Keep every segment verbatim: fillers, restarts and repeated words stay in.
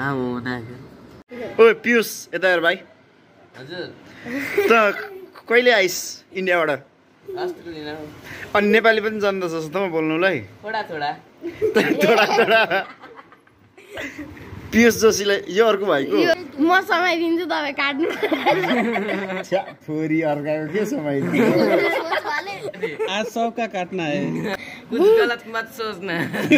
ओए पियुष यता हेर भाइ हजुर त कहिले आइस इन्डियाबाट अनि नेपाली पनि जान्दछस् त म बोल्नुलाई थोडा थोडा थोडा थोडा पियुष जोशीलाई यो अर्को भाइको म समाइदिन्छु तपाईँ काट्नु छोरी अर्काको के समाइदिन्छ आज सबका काट्ना है कुछ गलत मत सोचना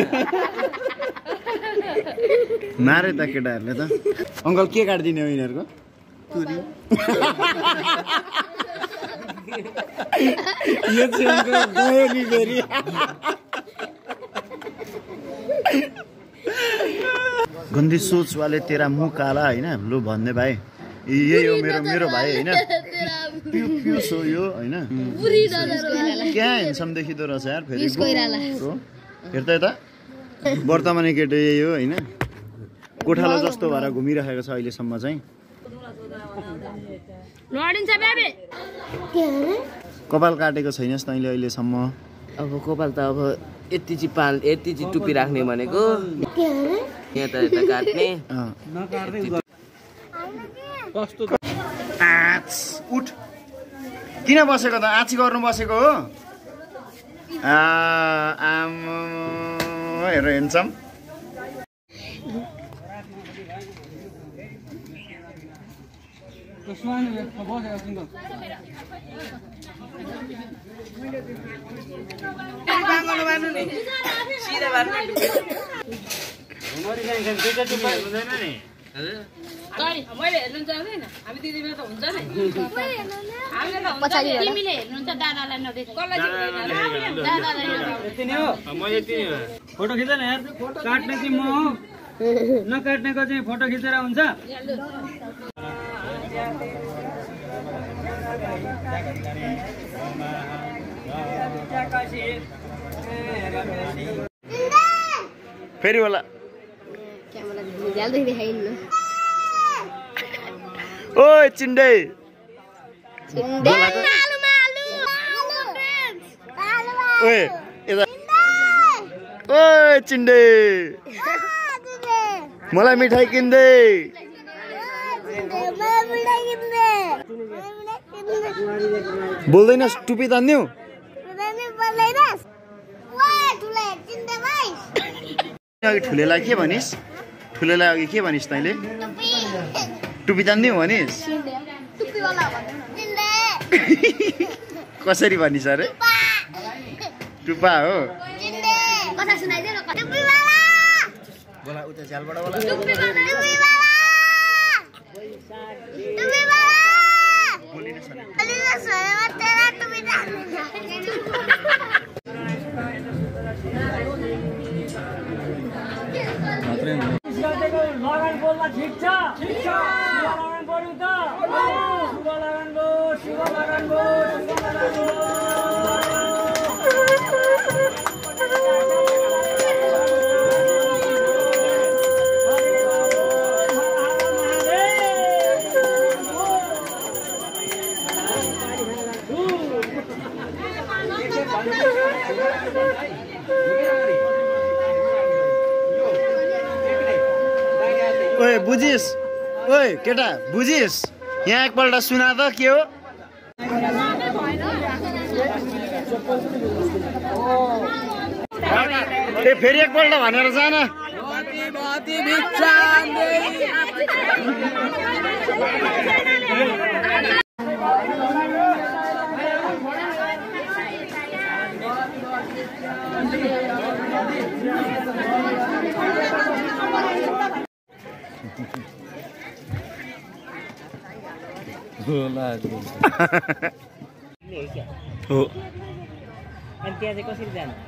मारे त केटाहरूले त अङ्कल के काट्दिने हो यिनीहरूको तुरी यो चाहिँ अङ्कल गयो नि फेरि गन्दी सोच वाले तेरा मुख काला होइन लो भन्ने भाइ यही हो मेरो मेरो भाइ होइन पियुष हो यो होइन क्या हेन्सम देखिँदो रहेछ यार फेरि हेर त यता वर्तमानी केटो यही हो होइन कोठालो जस्तो भएर घुमिरहेको छ अहिलेसम्म चाहिँ कपाल काटेको छैनस् तैँले अहिलेसम्म अब कपाल त अब यति चाहिँ पाल यति चाहिँ टुपी राख्ने भनेको यहाँ त यता काट्ने आच उठ किन बसेको त आची गर्नु बसेको हो आम हेर हेन्छम मैले हेर्नु चाहदैन हामी दिदीमा त हुन्छ नि हामीले त हुन्छ तिमीले हेर्नुहुन्छ दादालाई नदेख यति नै हो म यति नै हो फोटो खिच्दैन यार काट्ने चाहिँ म हो नकाट्नेको चाहिँ फोटो खिचेर हुन्छ फेरि होला ओए चिन्डे ओए ओए चिन्डे मलाई मिठाई किन्दे बोल्दैनस् टुपी तान्दिउ अघि ठुलेलाई के भनिस् ठुलेलाई अघि के भनिस् तैँले टुपी तान्दिउ भनिस् कसरी भनिस् अरे टुपा हो बोला उता झ्यालबाट बोला लगान बोल्दा ठिक छ ठिक छ लगान गर्नु त शुभ लगान गो शुभ लगान गो शुभ लगान गो ओए बुझिस् ओए केटा बुझिस् यहाँ एकपल्ट सुना त के हो ए फेरि एकपल्ट भनेर जान हो अनि त्यहाँ चाहिँ कसरी जानु